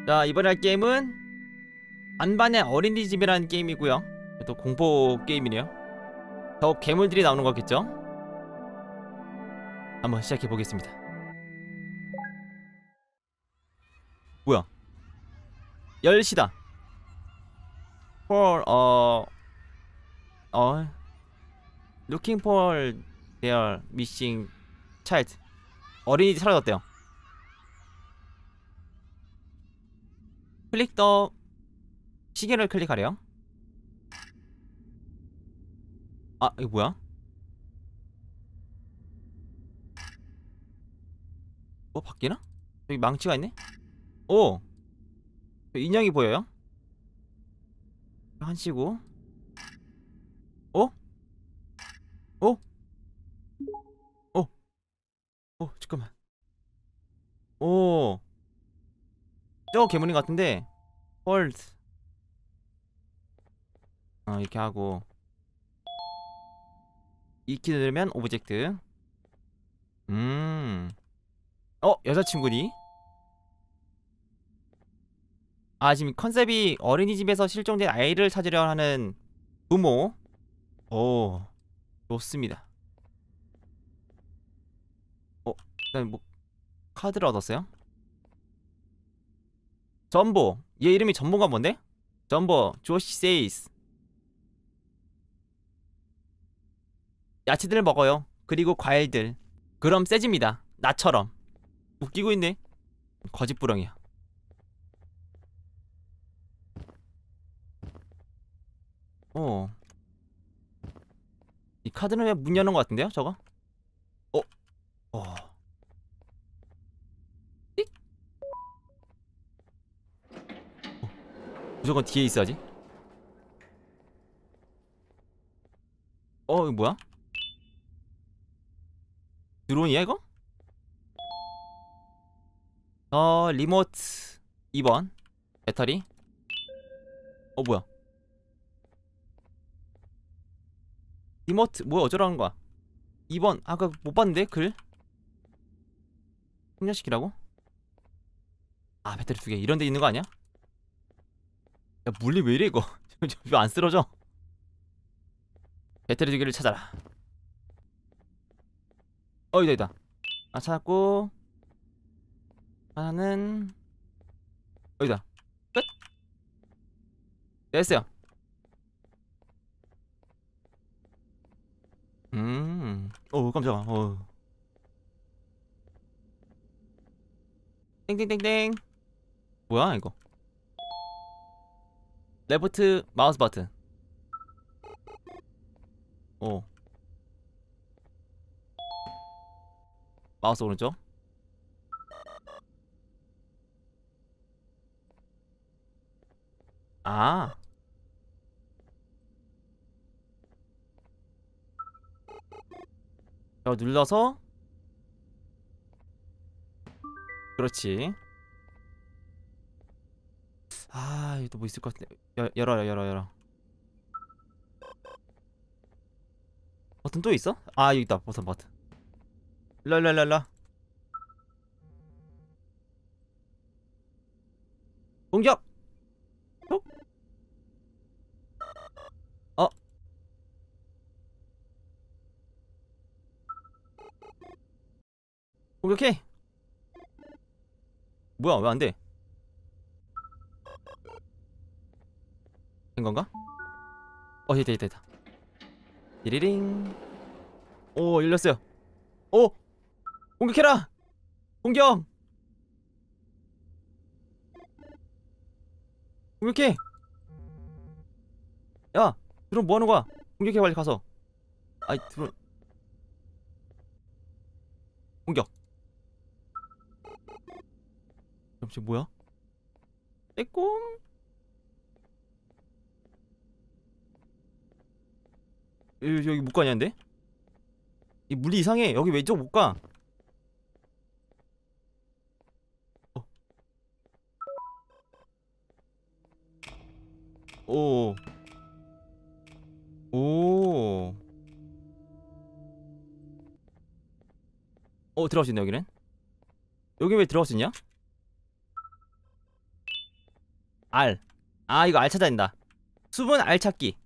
자, 이번에 할 게임은 반반의 어린이집이라는 게임이고요. 또 공포 게임이네요. 더욱 괴물들이 나오는 거겠죠? 한번 시작해 보겠습니다. 뭐야? 10시다. For looking for their missing child. 어린이집 사라졌대요. 클릭 더 시계를 클릭하래요. 아, 이거 뭐야? 뭐 바뀌나? 여기 망치가 있네? 오! 인형이 보여요? 한시고. 어? 어? 어? 잠깐만. 오, 저거 괴물인 것 같은데. 홀드. 이렇게 하고 이 키 누르면 오브젝트. 여자친구니? 지금 컨셉이 어린이집에서 실종된 아이를 찾으려 하는 부모. 오, 좋습니다. 일단 뭐 카드를 얻었어요. 전보. 얘 이름이 전보가 뭔데? 전보 조시 세이스. 야채들 먹어요. 그리고 과일들. 그럼 세집니다. 나처럼. 웃기고 있네. 거짓부렁이야. 이 카드는 왜 문 여는 것 같은데요, 저거? 어? 어. 띡? 무조건 뒤에 있어야지. 이거 뭐야? 드론이야, 이거? 리모트 2번. 배터리. 뭐야? 리모트, 뭐야, 어쩌라는 거야? 2번. 아까 못 봤는데, 글? 충전시키라고? 배터리 2개. 이런 데 있는 거 아니야? 야, 물리 왜 이래, 이거? 왜 안 쓰러져? 배터리 2개를 찾아라. 있다. 찾았고. 하나는 여기다. 끝. 됐어요. 깜짝아. 땡땡땡땡. 뭐야 이거? 레프트 마우스 버튼. 마우스 오른쪽. 이거 눌러서. 그렇지. 여기 또 뭐 있을 것 같은데. 열어. 버튼 또 있어? 여기 있다. 버튼. 일라. 공격! 어? 어? 공격해! 뭐야, 왜 안 돼? 된 건가? 됐다. 디리링. 열렸어요. 공격해라! 공격! 공격해! 야! 드론 뭐하는 거야? 공격해, 빨리 가서. 드론. 공격. 잠시 뭐야? 빼꼼. 여기 못 가냐는데? 이 물리 이상해. 여기 왼쪽 못 가. 오. 들어갈 수 있네, 여기는. 여기 왜 들어갈 수 있냐? 알. 아, 이거 알 찾아야 된다. 수분 알 찾기.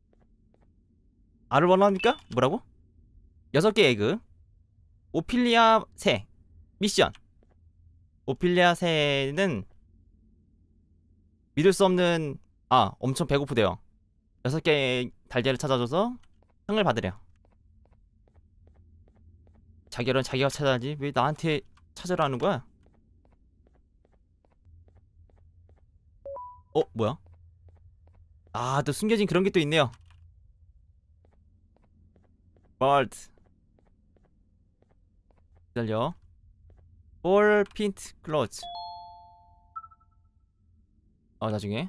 알을 원합니까? 뭐라고? 6개 에그. 오피리아 새. 미션. 오피리아 새는 믿을 수 없는, 엄청 배고프대요. 6개의 달걀을 찾아줘서 상을 받으려. 자결은 자기가 찾아야지. 왜 나한테 찾으라는 거야? 뭐야? 또 숨겨진 그런 게 또 있네요. 벌드. 기다려. 볼 핀트 클로즈. 나중에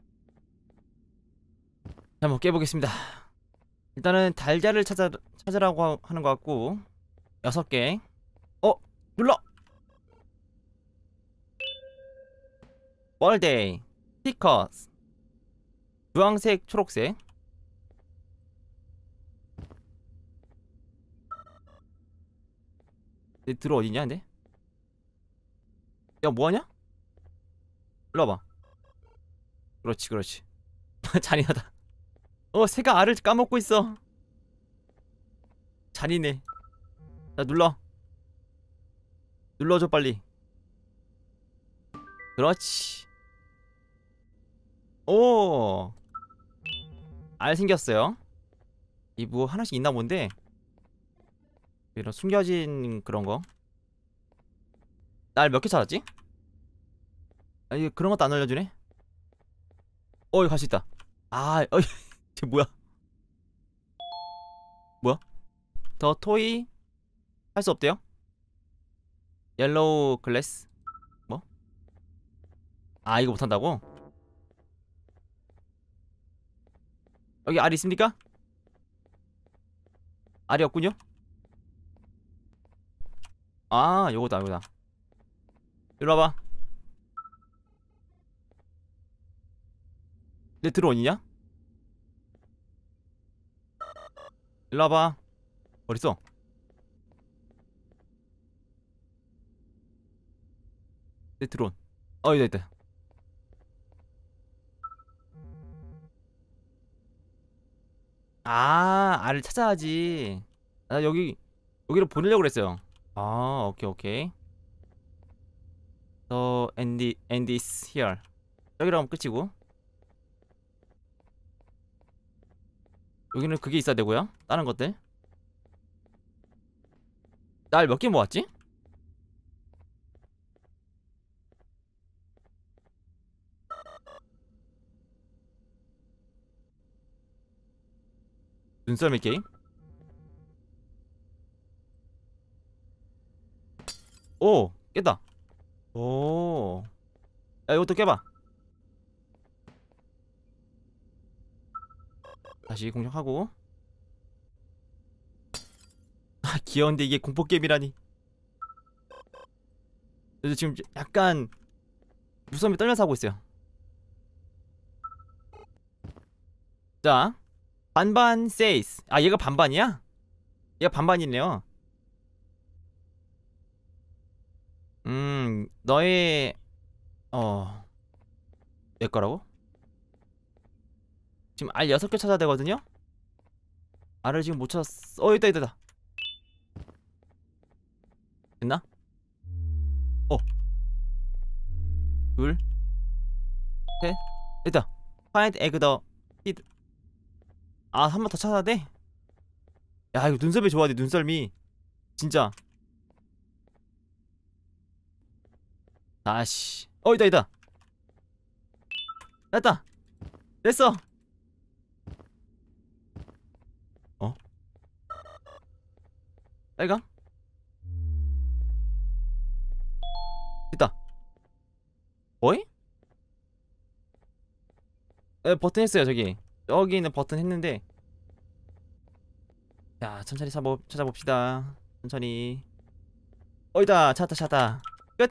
한번 깨보겠습니다. 일단은 달걀을 찾으라고 하는 것 같고 6개. 눌러. 월데이 스티커스. 주황색, 초록색. 내 들어 어디냐 근데? 야, 뭐하냐? 일로 와봐. 그렇지, 그렇지. 잔인하다. 새가 알을 까먹고 있어. 잔인해. 자, 눌러줘 빨리. 그렇지. 오, 알 생겼어요. 이 뭐 하나씩 있나 본데. 이런 숨겨진 그런 거. 날 몇 개 찾았지? 이거 그런 것도 안 알려주네. 이거 갈 수 있다. 쟤 뭐야? 뭐야? 더 토이 할 수 없대요? 옐로우 글래스. 뭐? 이거 못한다고? 여기 알 있습니까? 알이 없군요? 요거다. 이리 와봐. 내 드론이냐? 이리 와봐. 어딨어? 내 드론. 있다. 알을 찾아야지. 여기로 보내려고 그랬어요. 오케이. end is here. 여기로 하면 끝이고. 여기는 그게 있어야 되고요. 다른 것들. 날 몇 개 모았지? 눈썰미 게임? 깼다. 야, 이것도 깨봐. 다시 공격하고. 귀여운데 이게 공포게임이라니. 그래서 지금 약간 무서움에 떨면서 하고 있어요. 자, 반반 세이스. 얘가 반반이야? 얘가 반반이네요. 너의 내 거라고? 지금 알 6개 찾아야 되거든요? 알을 지금 못 찾았어. 있다. 됐나? 둘, 셋, 됐다. Find egg the seed. 한 번 더 찾아야 돼? 야, 이거 눈썰미 좋아야 돼, 눈썰미. 진짜. 다시. 있다. 됐다. 됐어. 빨가? 됐다. 어이? 버튼 했어요, 저기. 여기 있는 버튼 했는데. 자, 천천히 찾아봅시다. 천천히. 있다. 찾았다. 끝.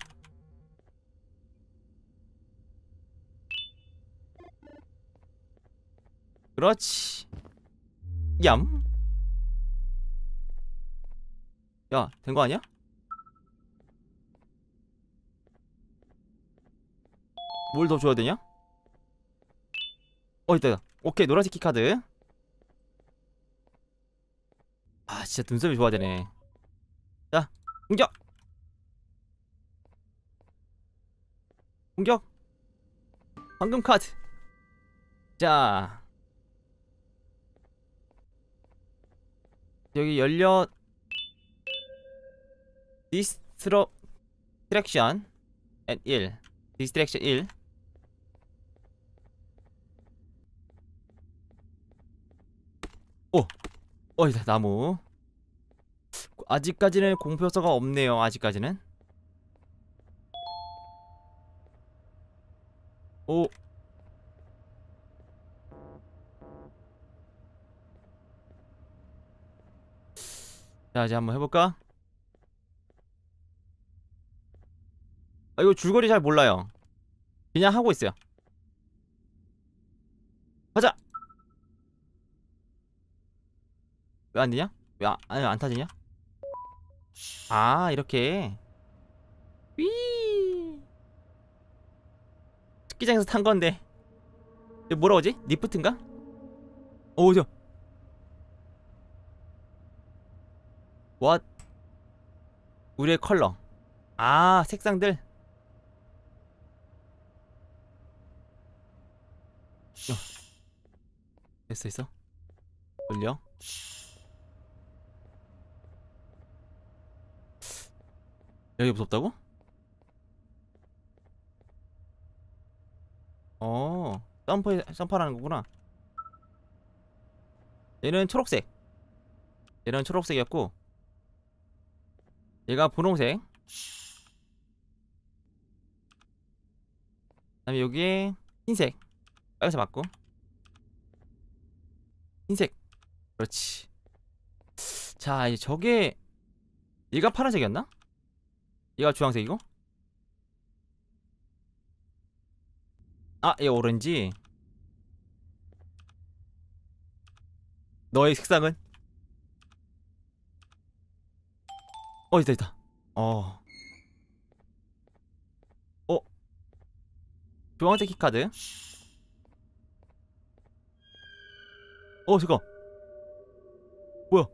그렇지. 얌. 야, 된 거 아니야? 뭘 더 줘야 되냐? 있다. 오케이, 노란색 키카드. 아, 진짜 눈썹이 좋아야 되네. 자, 공격! 공격! 황금 카드. 자, 여기 열려. 디스트랙션 앳 1. 디스트랙션 1. 오! 이다, 나무. 아직까지는 공표서가 없네요. 아직까지는. 오. 자, 이제 한번 해볼까? 아, 이거 줄거리 잘 몰라요. 그냥 하고 있어요. 가자! 왜 안 되냐? 왜 안 타지냐? 아, 이렇게. 휘. 스키장에서 탄 건데. 이거 뭐라 그러지? 리프트인가? 오, What? 우리의 컬러. 아, 색상들. 됐어. 돌려. 여기 무섭다고? 점프하라는 거구나. 얘는 초록색. 얘는 초록색이었고, 얘가 분홍색. 그다음에 여기에 흰색. 빨간색 맞고. 흰색. 그렇지. 자, 이제 저게 얘가 파란색이었나? 얘가 주황색이고. 아, 얘 오렌지. 너의 색상은? 있다. 어. 어, 주황색 키카드. 잠깐. 뭐야?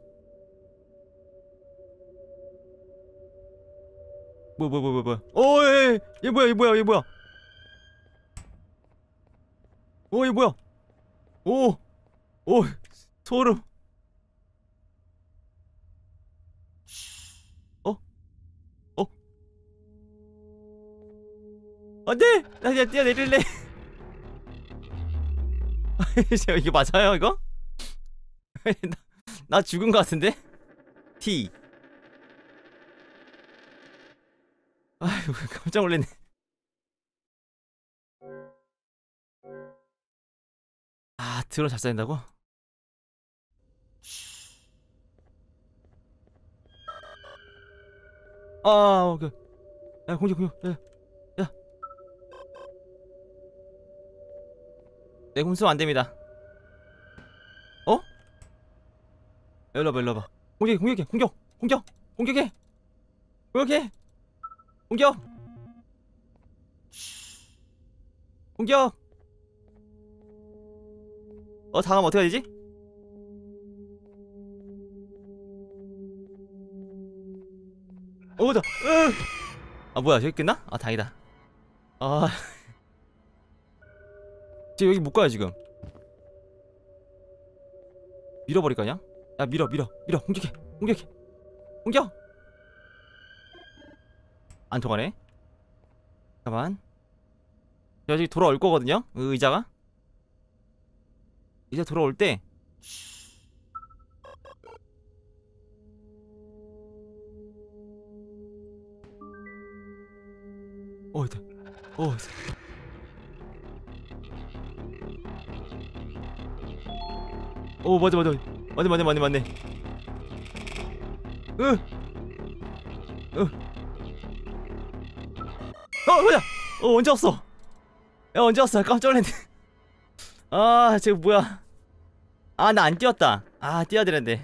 뭐야? 얘 뭐야? 얘 뭐야? 얘 뭐야? 오, 소름. 어, 어, 안 돼! 나 그냥 뛰어내릴래. 이게 맞아요, 이거? 나 죽은 거 같은데? T. 아이고, 깜짝 놀랐네. 아, 드론 잘 쏴야 된다고? 오케이. 야, 공격. 야. 내 공수 안 됩니다. 일로 와봐. 공격해. 공격해. 공격. 당하면 어떻게 되지? 자. 뭐야, 저기 끝나? 다행이다. 아, 지금 여기 못 가요, 지금. 밀어버릴까, 그냥? 야, 밀어. 공격. 안 통하네. 잠깐만. 저기 돌아올 거거든요, 의자가. 이제 돌아올 때. 있다. 맞네. 뭐야? 언제 왔어? 야, 언제 왔어? 깜짝 놀랐네. 쟤 뭐야? 나 안 뛰었다. 뛰어야 되는데.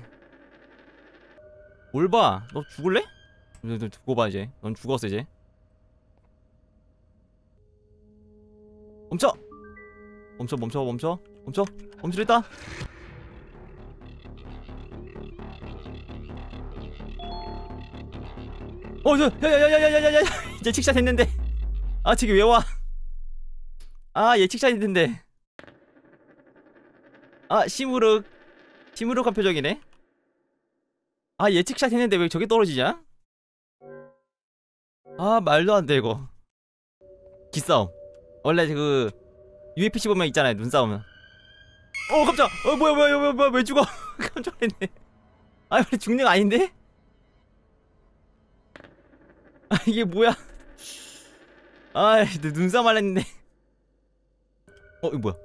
뭘 봐? 너 죽을래? 너 두고 봐, 이제. 넌 죽었어, 이제. 멈춰. 멈춰. 멈추랬다. 야야야야야야야야. 예측샷 했는데. 아 저기 왜 와? 아 예측샷 했는데. 아 시무룩한 표정이네. 아 예측샷 했는데 왜 저게 떨어지냐? 아 말도 안 돼 이거. 기싸움. 원래 그 UFC 보면 있잖아요 눈싸움은. 깜짝. 뭐야 왜 죽어? 깜짝 놀랐네. 아 원래 죽는 거 아닌데? 아 이게 뭐야? 아 눈싸움 하려 했는데. 이거 뭐야?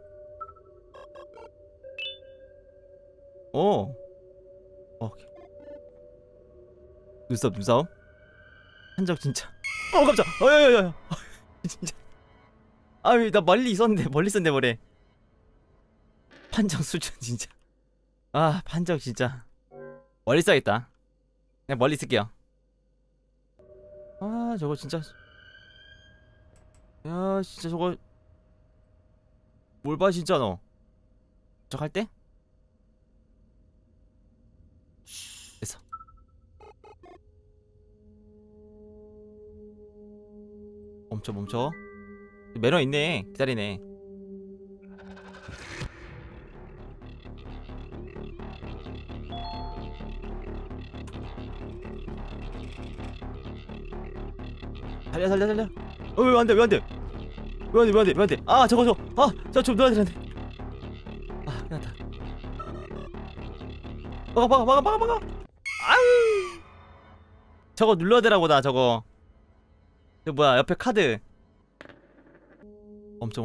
오케이. 눈싸움? 한적 진짜. 깜짝. 야야야야. 진짜. 왜 나 멀리 있었는데 뭐래. 판정 수준 진짜. 아 판정 진짜. 멀리 써야겠다. 그냥 멀리 쓸게요. 아 저거 진짜. 야 진짜 저거 뭘 봐 진짜 너. 저 갈 때? 됐어. 멈춰. 매너 있네. 기다리네. 살려. 왜 안 돼? 아 저거. 좀 넣어야 되는데. 아 끝났다. 막아. 아유. 저거 눌러야 되라고 나 저거. 저 뭐야 옆에 카드. 멈춰.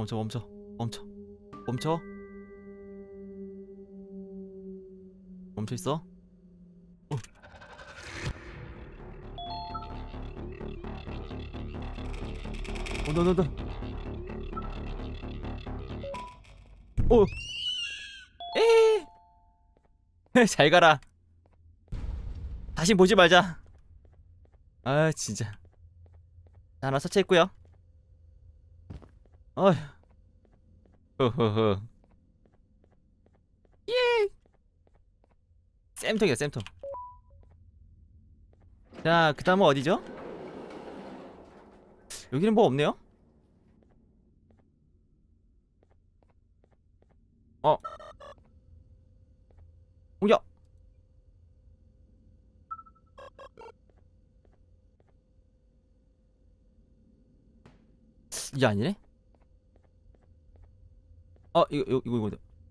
멈춰 있어. 너. 잘 가라. 다시 보지 말자. 아 진짜. 하나 설치했고요. 어휴. 허허허. 예. 쌤통이야 쌤통. 자 그 다음은 어디죠? 여기는 뭐 없네요? 공격. 이게 아니네? 이거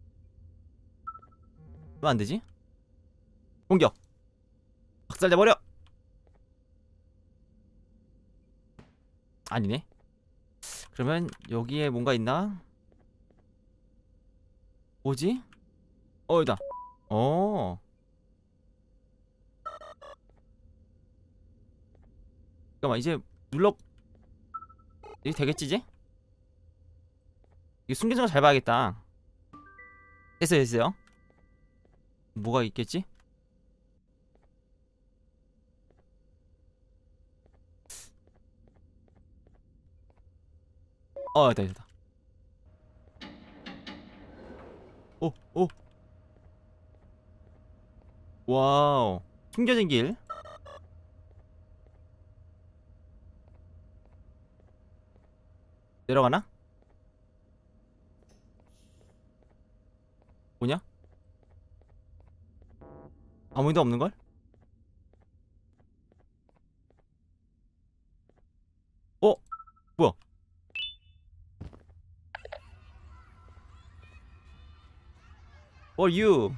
왜 안되지? 공격. 박살내버려. 아니네. 그러면 여기에 뭔가 있나? 뭐지? 여기다. 어 잠깐만 이제 눌러. 이게 되겠지 이제? 이게 숨겨진 거 잘 봐야겠다. 됐어요. 뭐가 있겠지? 됐다. 오. 와우. 숨겨진 길. 내려가나? 뭐냐? 아무 일도 없는걸? 뭐야? you?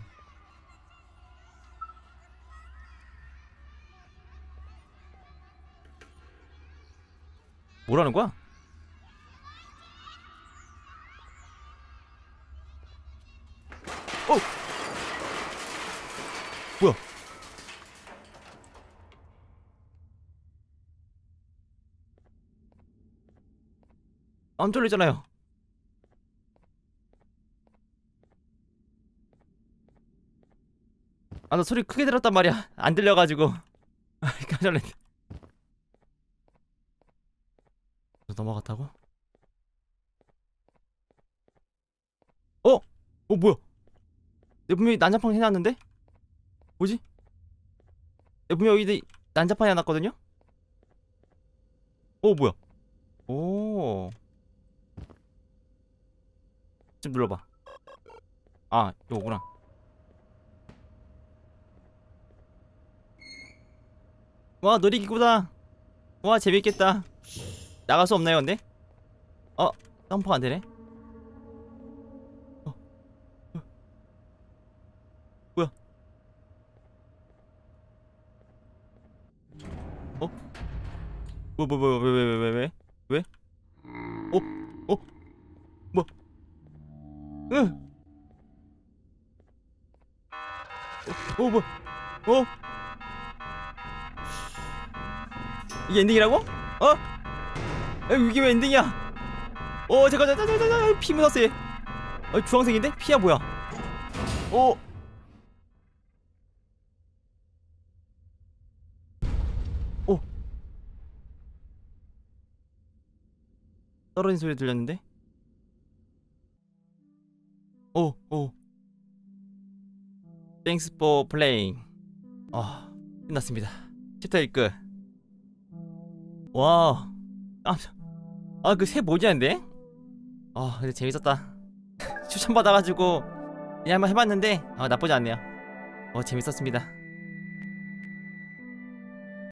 뭐라는 거야? 뭐야? 안 쫄리잖아요. 나 소리 크게 들었단 말이야. 안 들려가지고. 깜짝 놀랐네. 넘어갔다고? 뭐야? 내가 분명히 난장판 해놨는데? 뭐지? 내가 분명히 여기 난장판 해놨거든요? 뭐야? 오. 좀 눌러봐. 아, 이거구나. 와, 놀이기구다. 와, 재밌겠다. 나갈 수 없나요, 근데? 점프가 안 되네. 어, 뭐야? 어? 왜? 왜? 어? 뭐? 으! 뭐? 어? 이게 엔딩이라고? 이게 왜 엔딩이야? 잠깐, 피 묻었어, 얘. 주황색인데? 피야, 뭐야? 어? 어? 떨어진 소리 들렸는데? 어. Thanks for playing. 끝났습니다. 챕터 1 끝. 와. 그 새 모자인데? 근데 재밌었다. 추천받아가지고 그냥 한번 해봤는데 나쁘지 않네요. 재밌었습니다.